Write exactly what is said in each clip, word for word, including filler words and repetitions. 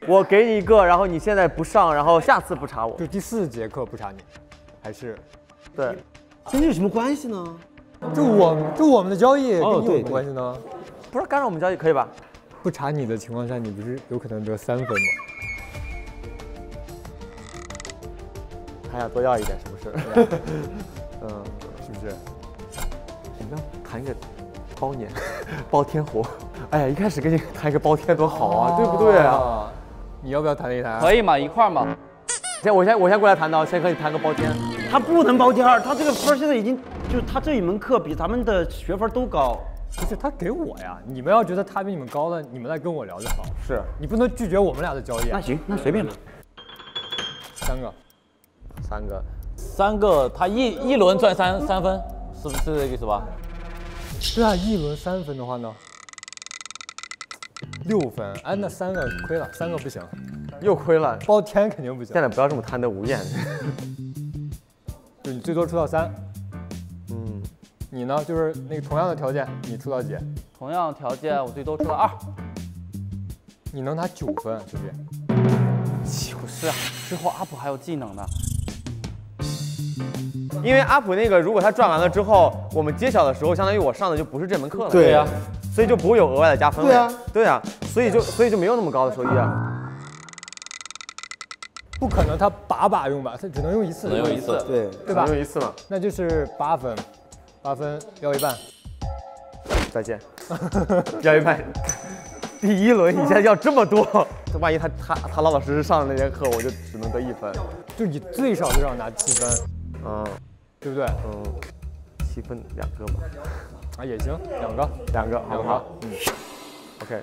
我给你一个，然后你现在不上，然后下次不查我。 就第四节课不查你，还是？ 对， 跟这有什么关系呢？ 就我们就我们的交易跟你有什么哦对关系呢？ 不是干扰我们交易可以吧？ 不查你的情况下，你不是有可能得三分吗？ 还想多要一点是不是？嗯， 是不是？ 我们要谈一个包年，包天活。哎呀，一开始跟你谈一个包天多好啊，对不对啊？ 你要不要谈一谈？ 可以嘛，一块儿嘛。 先我先我先过来谈到，先和你谈个包天。 他不能包第二，他这个分现在已经就是他这一门课比咱们的学分都高。 不是他给我呀，你们要觉得他比你们高的，你们来跟我聊就好。 是你不能拒绝我们俩的交易啊。 那行，那随便吧。 三个， 三个， 三个，他一一轮赚三三分，是不是这个意思吧？ 对啊，一轮三分的话呢，六分。哎，那三个亏了，三个不行， 又亏了。 包天肯定不行。 现在不要这么贪得无厌。 就你最多出到三。 嗯， 你呢？就是那个同样的条件，你出到几？ 同样条件，我最多出了二。 你能拿九分，兄弟。 不是啊，之后阿普还有技能呢。 因为阿普那个，如果他赚完了之后，我们揭晓的时候，相当于我上的就不是这门课了。 对呀、 所以就不会有额外的加分了。 对啊， 对啊，所以就所以就没有那么高的收益啊。 不可能，他把把用吧，他只能用一次， 只能用一次， 对对吧？ 只能用一次嘛。 那就是八分，八分要一半。 再见，要一半。第一轮你现在要这么多，万一他他他老老实实上的那节课，我就只能得一分。 就你最少最少拿七分， 嗯， 对不对？ 嗯，七分两个嘛。 啊，也行，两个， 两个， 两个，嗯 ，OK。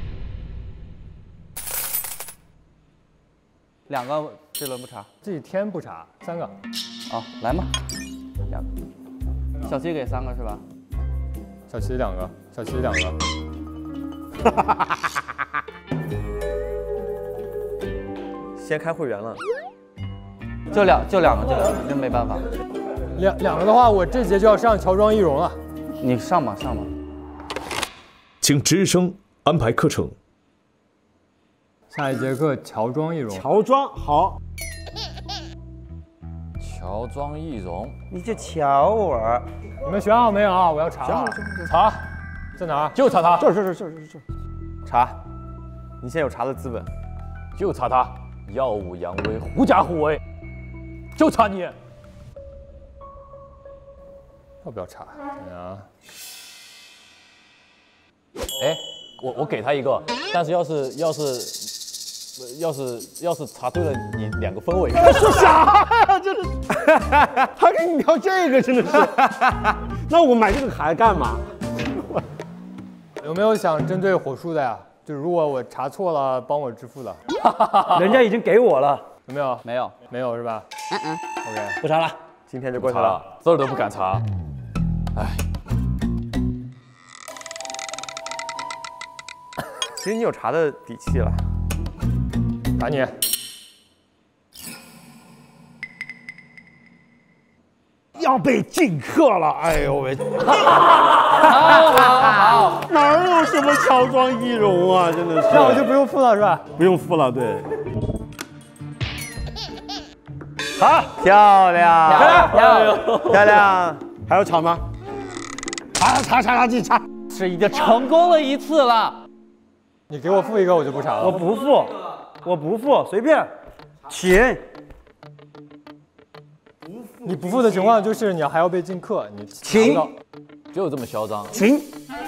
两个这轮不查。 这一天不查，三个。 啊，来嘛，两个。小七给三个是吧？ 小七两个，小七两个。 先开会员了， 就两就两个，就两个，真没办法。 两两个的话，我这节就要上乔装易容了。 你上吧，上吧。 请值日生安排课程。 下一节课乔装易容。 乔装好， 乔装易容， 你就瞧我。 你们选好没有啊？我要查了。 查， 在哪儿？ 就查他， 这这这这这这， 查，你现在有查的资本。 就查他，耀武扬威，狐假虎威，就查你。 要不要查？啊？ 哎，我我给他一个，但是要是要是要是要是查对了，你两个分我一个。 说啥呀？真是，还给你聊这个，真的是。那我买这个卡干嘛？ 有没有想针对火树的呀？就如果我查错了，帮我支付的， 人家已经给我了， 有没有？ 没有， 没有是吧？嗯嗯。OK， 不查了。 今天就过去了， 这儿都不敢查。哎， 其实你有查的底气了。 打你。 要被禁课了，哎呦喂！ 好好好， 哪有什么乔装易容啊，真的是。 那我就不用付了是吧？ 不用付了，对。 好，漂亮， 漂亮漂亮漂亮。 还要查吗？查查查查，自己查。 是已经成功了一次了。 你给我付一个，我就不查了。 我不付，我不付，随便，请。 你不付的情况就是你还要被禁课，你请就这么嚣张。 请。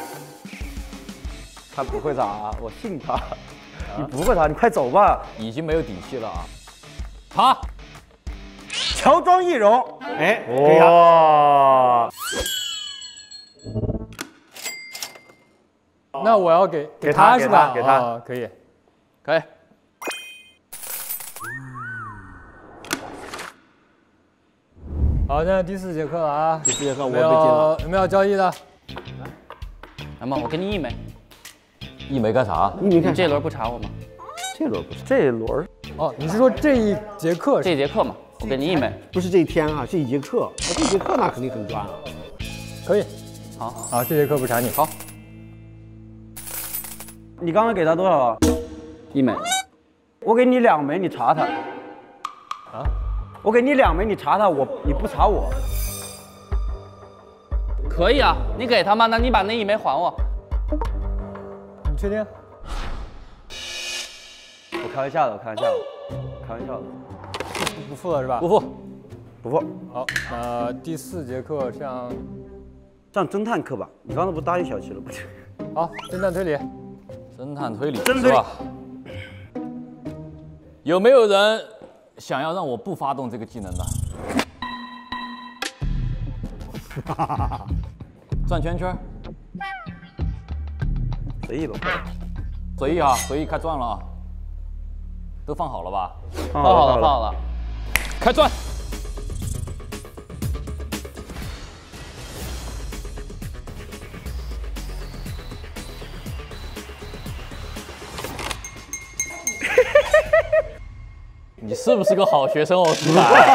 他不会查，我信他。你不会查，你快走吧。 已经没有底气了啊！查， 乔装易容，哎，可以啊。 哇， 那我要给给他他是吧？ 给他给他哦可以。 可以。 好，现在第四节课了啊！ 第四节课我有没被禁了。 有有没有交易的？ 来嘛，我给你一枚。一枚干啥？ 一枚干啥你这轮不查我吗？ 这轮不是， 这一轮哦，你是说这一节课？ 这节课嘛，我给你一枚。 不是这一天啊，这一节课。我这一节课那肯定很赚啊。 可以。 好， 好，这节课不查你。 好， 你刚刚给他多少啊？ 一枚。 我给你两枚，你查他。啊？我给你两枚，你查他，我你不查我。 可以啊，你给他吗？那你把那一枚还我。 你确定？ 我开玩笑的，我开玩笑的，开玩笑的。 不不付了是吧？ 不付， 不付。 好，那第四节课上上侦探课吧？你刚才不答应小齐了不？ 好，侦探推理。 侦探推理侦探推理是吧？有没有人想要让我不发动这个技能的？转圈圈， 随意吧。 随意啊，随意开转了啊，都放好了吧？ 放放好了，放好了。 开转。你是不是个好学生哦，苏凯？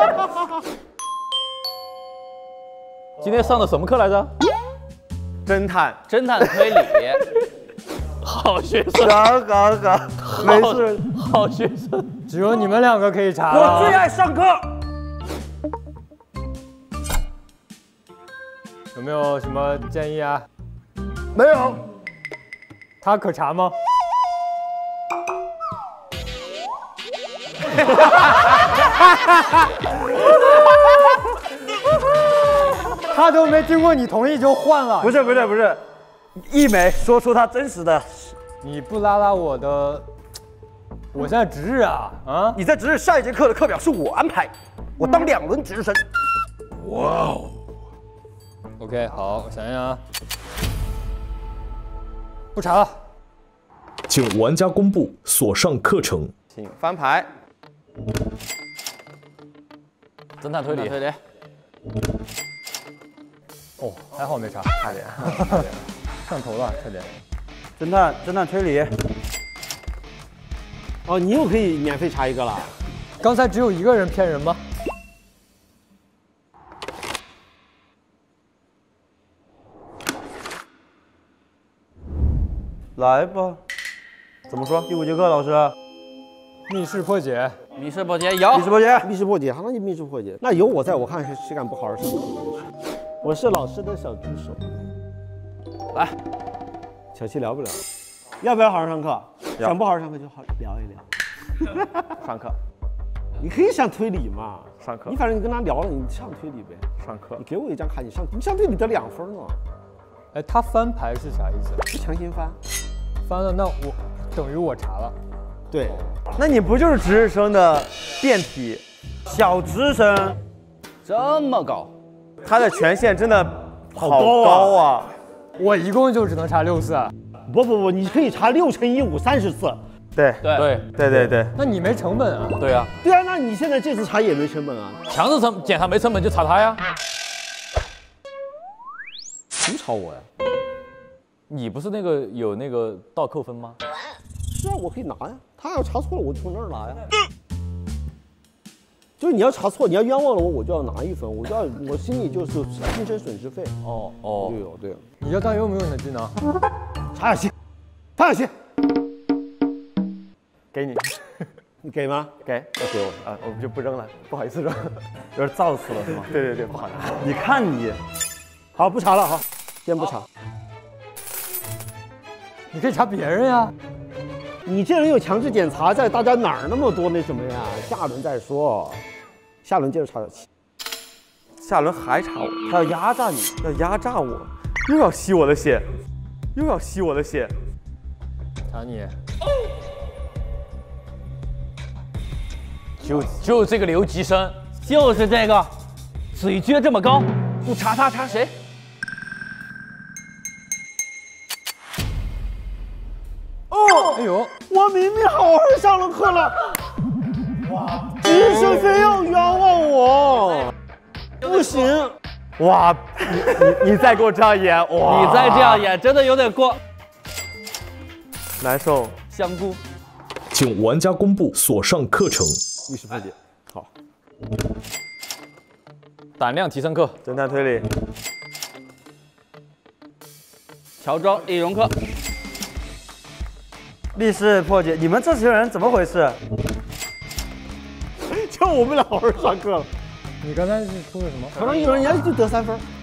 今天上的什么课来着？ 侦探， 侦探推理， 好学生， 好好好，没事。 好学生。 只有你们两个可以查我了。 最爱上课。 有没有什么建议啊？ 没有。 他可查吗？他都没经过你同意就换了。 不是不是不是，一枚说出他真实的。 你不拉拉我的，我现在值日啊啊！ 你在值日下一节课的课表是我安排，我当两轮值日生。哇哦 OK， 好，我想想啊，不查了。 请玩家公布所上课程。 请翻牌。 侦探推理， 推理。 哦，还好没查， 差点， 上头了，差点。 侦探侦探推理。哦，你又可以免费查一个了。 刚才只有一个人骗人吗？ 来吧， 怎么说？ 第五节课老师。 密室破解。 密室破解有密室破解，密室破解，还能密室破解？那有我在，我看谁谁敢不好好上课。我是老师的小助手。 来， 小七聊不聊？要不要好好上课？ 要想不好好上课就好聊一聊。 上课， 你可以上推理嘛。 上课你反正你跟他聊了，你上推理呗。 上课你。给我一张卡，你上你上推理得两分呢。 哎，他翻牌是啥意思？ 不强行翻。 翻了，那我等于我查了。 对， 那你不就是值日生的变体？ 小值生这么高， 他的权限真的好高啊高啊！ 我一共就只能查六次。 不不不，你可以查六乘以五三十次。 对对对对对对， 那你没成本啊？ 对啊， 对啊，那你现在这次查也没成本啊？ 强制成检查没成本就查他呀。 怎么查我呀？ 你不是那个有那个倒扣分吗？ 是啊，我可以拿呀。他要查错了，我就从那儿拿呀。就是你要查错，你要冤枉了我，我就要拿一分，我就要我心里就是精神损失费。 哦哦对，哦对哦， 你要当用不用你的技能？ 查小七，查小七， 给你， 你给吗？ 给，要给我啊，我们就不扔了，不好意思扔。 有点造次了是吗？ 对对对，不好意思。 你看你，好不查了，好，先不查。 你可以查别人呀。 你这人有强制检查在，大家哪儿那么多那什么呀？下轮再说，下轮接着查小七。 下轮还查我， 他要压榨你， 要压榨我，又要吸我的血，又要吸我的血。 查你。 就就这个留级生， 就是这个，嘴撅这么高，不查他查谁？ 哎呦， 我明明好好上了课了，哇，值日生非要冤枉我，不行。 哇，你你你再给我这样演，哇， 你再这样演，真的有点过。 难受。 香菇， 请玩家公布所上课程。 密室破解，好。 胆量提升课， 侦探推理， 乔装易容课， 历史破解，你们这些人怎么回事？ 就我们俩好好上课了。 你刚才是出的什么？ 可能有人家就得三分。